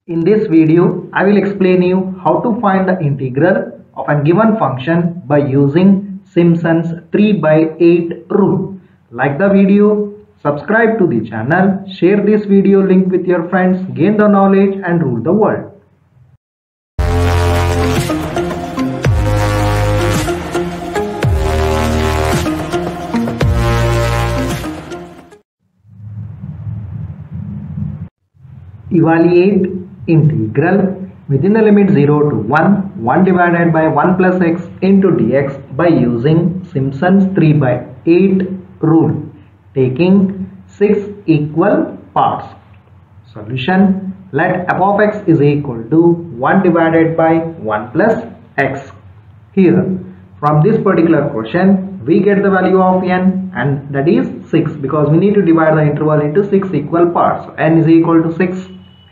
In this video, I will explain you how to find the integral of a given function by using Simpson's 3 by 8 rule. Like the video, subscribe to the channel, share this video link with your friends, gain the knowledge and rule the world. Evaluate integral within the limit 0 to 1 divided by 1 plus x into dx by using Simpson's 3 by 8 rule, taking 6 equal parts. Solution: let f of x is equal to 1 divided by 1 plus x. Here, from this particular question, we get the value of n, and that is 6, because we need to divide the interval into 6 equal parts. So n is equal to 6.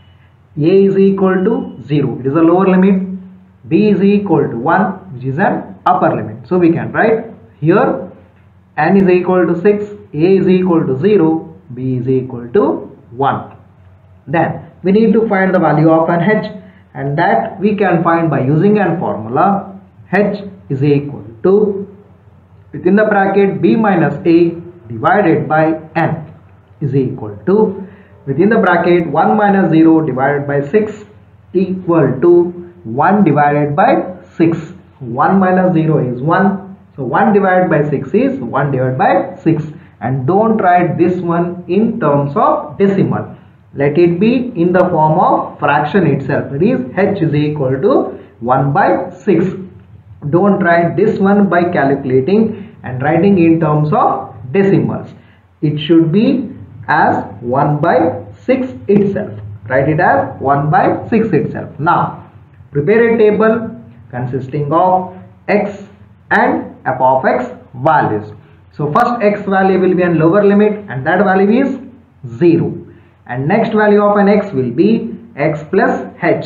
A is equal to 0, it is a lower limit. B is equal to 1, which is an upper limit. So we can write here n is equal to 6, A is equal to 0, B is equal to 1. Then we need to find the value of an h, and that we can find by using an formula. H is equal to, within the bracket, b minus a divided by n is equal to, within the bracket, 1 minus 0 divided by 6 equal to 1 divided by 6. 1 minus 0 is 1. So 1 divided by 6 is 1 divided by 6. And don't write this one in terms of decimal. Let it be in the form of fraction itself. It is h is equal to 1 by 6. Don't write this one by calculating and writing in terms of decimals. It should be as 1 by 6 itself. Write it as 1 by 6 itself. Now, prepare a table consisting of x and f of x values. So, first x value will be a lower limit, and that value is 0. And next value of an x will be x plus h.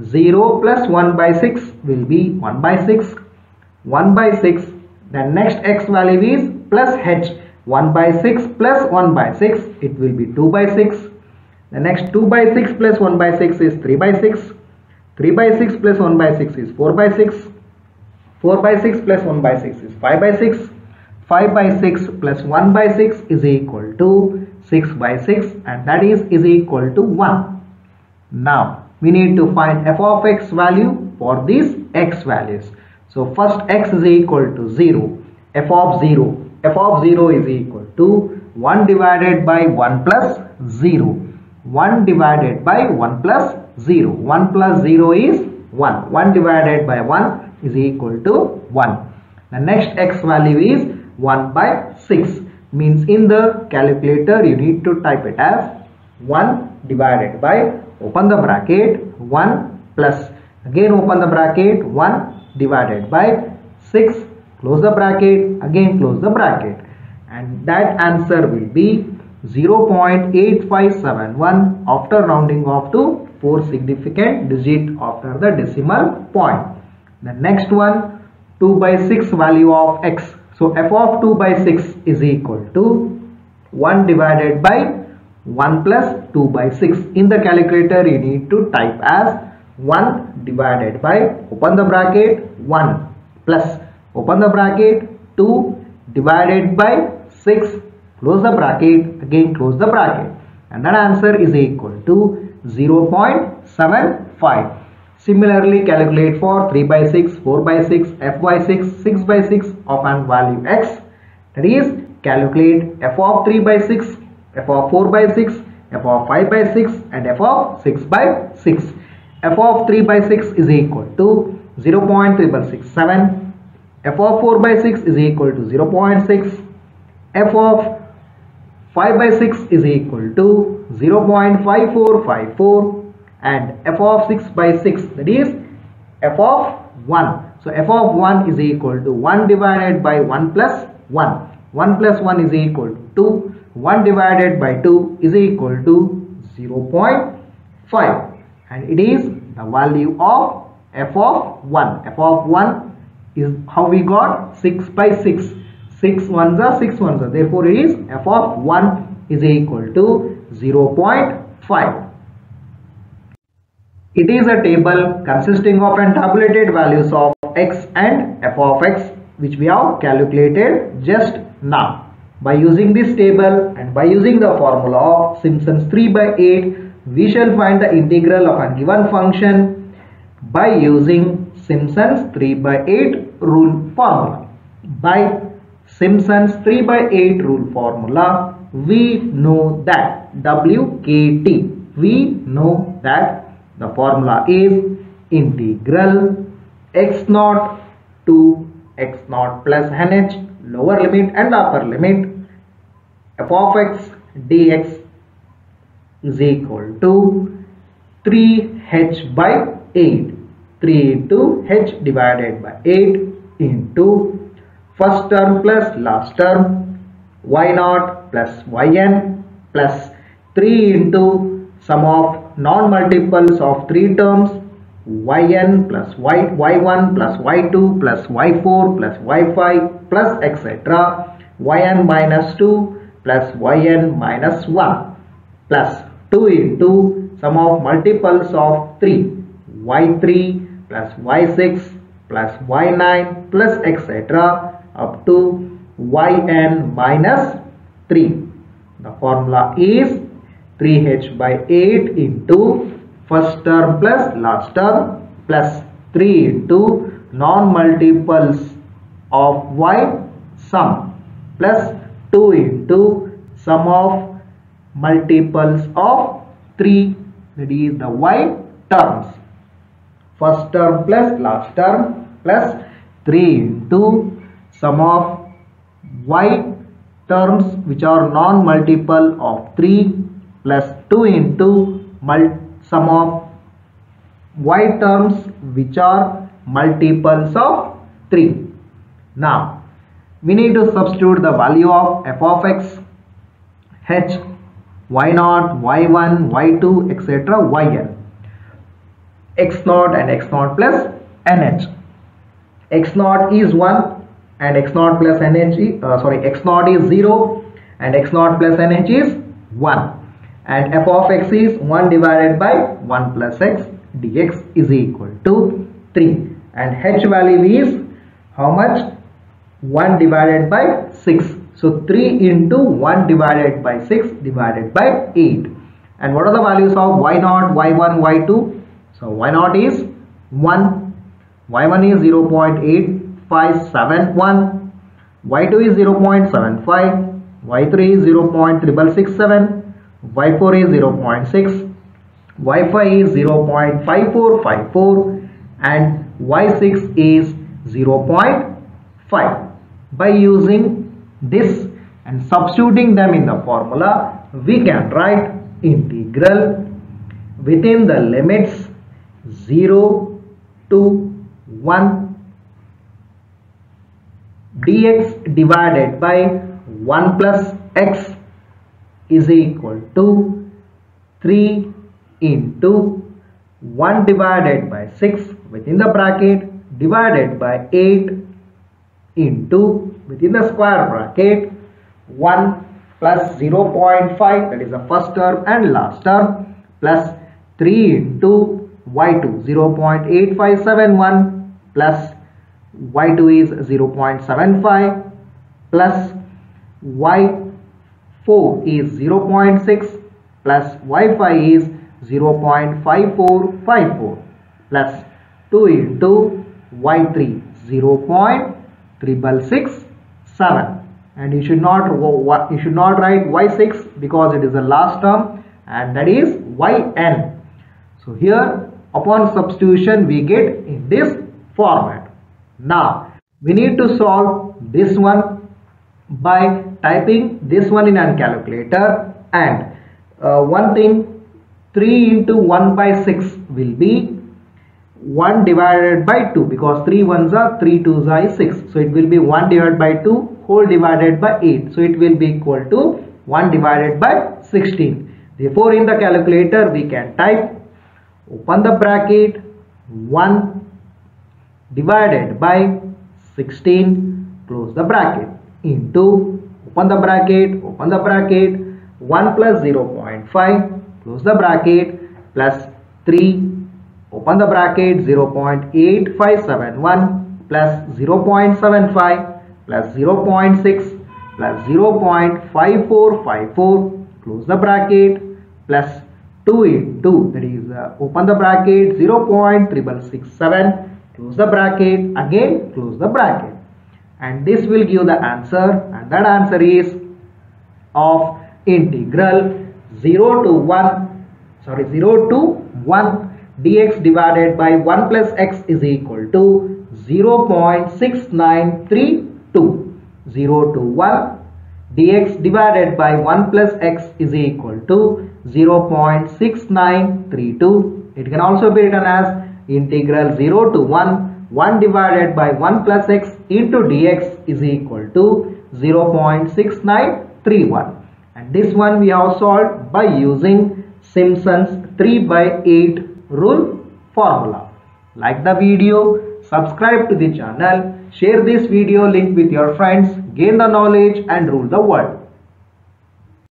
0 plus 1 by 6 will be 1 by 6. 1 by 6. Then next x value is plus h. 1 by 6 plus 1 by 6, it will be 2 by 6. The next 2 by 6 plus 1 by 6 is 3 by 6. 3 by 6 plus 1 by 6 is 4 by 6. 4 by 6 plus 1 by 6 is 5 by 6. 5 by 6 plus 1 by 6 is equal to 6 by 6, and that is equal to 1. Now, we need to find f of x value for these x values. So, first x is equal to 0. F of 0. F of 0 is equal to 1 divided by 1 plus 0. 1 divided by 1 plus 0. 1 plus 0 is 1. 1 divided by 1 is equal to 1. The next x value is 1 by 6. Means in the calculator you need to type it as 1 divided by, open the bracket, 1 plus, again open the bracket, 1 divided by 6. Close the bracket, again close the bracket, and that answer will be 0.8571 after rounding off to 4 significant digit after the decimal point. The next one, 2 by 6 value of x. So f of 2 by 6 is equal to 1 divided by 1 plus 2 by 6. In the calculator you need to type as 1 divided by, open the bracket, 1 plus, open the bracket, 2 divided by 6, close the bracket, again close the bracket, and that answer is equal to 0.75. Similarly, calculate for 3 by 6, 4 by 6, f by 6, 6 by 6 of an value x. That is, calculate f of 3 by 6, f of 4 by 6, f of 5 by 6, and f of 6 by 6. F of 3 by 6 is equal to 0.3667. F of 4 by 6 is equal to 0.6. F of 5 by 6 is equal to 0.5454. And f of 6 by 6, that is f of 1. So f of 1 is equal to 1 divided by 1 plus 1. 1 plus 1 is equal to 2. 1 divided by 2 is equal to 0.5. And it is the value of f of 1. F of 1 is how we got 6 by 6. 6 ones are 6 ones are. Therefore, it is f of 1 is equal to 0.5. It is a table consisting of an tabulated values of x and f of x, which we have calculated just now. By using this table and by using the formula of Simpson's 3 by 8, we shall find the integral of a given function by using Simpson's 3 by 8 rule formula. By Simpson's 3 by 8 rule formula, we know that WKT, we know that the formula is integral x naught to x naught plus nh, lower limit and upper limit, f of x dx is equal to 3h by 8, 3 into h divided by 8 into first term plus last term y naught plus yn plus 3 into sum of non-multiples of 3 terms yn plus y1 plus y2 plus y4 plus y5 plus etc. yn minus 2 plus yn minus 1 plus 2 into sum of multiples of 3 y3 plus y6 plus y9 plus etc. up to yn minus 3. The formula is 3h by 8 into first term plus last term plus 3 into non-multiples of y sum plus 2 into sum of multiples of 3, that is the y terms. First term plus last term plus 3 into sum of y terms which are non-multiple of 3 plus 2 into sum of y terms which are multiples of 3. Now we need to substitute the value of f of x, h, y0, y1, y2 etc. yn, x0 and x0 plus nh. x0 is 1 and x0 plus nh is, x0 is 0 and x0 plus nh is 1, and f of x is 1 divided by 1 plus x dx is equal to 3, and h value is how much? 1 divided by 6. So 3 into 1 divided by 6 divided by 8. And what are the values of y0, y1, y2? So y0 is 1, y1 is 0.8571, y2 is 0.75, y3 is 0.6667, y4 is 0.6, y5 is 0.5454 and y6 is 0.5. By using this and substituting them in the formula, we can write integral within the limits 0 to 1 dx divided by 1 plus x is equal to 3 into 1 divided by 6 within the bracket divided by 8 into within the square bracket 1 plus 0.5, that is the first term and last term, plus 3 into y2 0.8571 plus y2 is 0.75 plus y4 is 0.6 plus y5 is 0.5454 plus 2 into y3 0.6667, and you should not write y6 because it is the last term, and that is yn. So here upon substitution we get in this format. Now we need to solve this one by typing this one in a calculator, and one thing, 3 into 1 by 6 will be 1 divided by 2, because 3 ones are 3 twos are 6, so it will be 1 divided by 2 whole divided by 8, so it will be equal to 1 divided by 16. Therefore in the calculator we can type, open the bracket, 1 divided by 16 close the bracket into, open the bracket, 1 plus 0.5 close the bracket plus 3 Open the bracket, 0.8571 plus 0.75 plus 0.6 plus 0.5454, close the bracket, plus 2 into, that is open the bracket, 0.6667, close the bracket, again close the bracket, and this will give the answer, and that answer is of integral 0 to 1 dx divided by 1 plus x is equal to 0.6932. 0 to 1 dx divided by 1 plus x is equal to 0.6932. It can also be written as integral 0 to 1 divided by 1 plus x into dx is equal to 0.6931. And this one we have solved by using Simpson's 3 by 8 rule formula. Like the video, subscribe to the channel, share this video link with your friends, gain the knowledge and rule the world.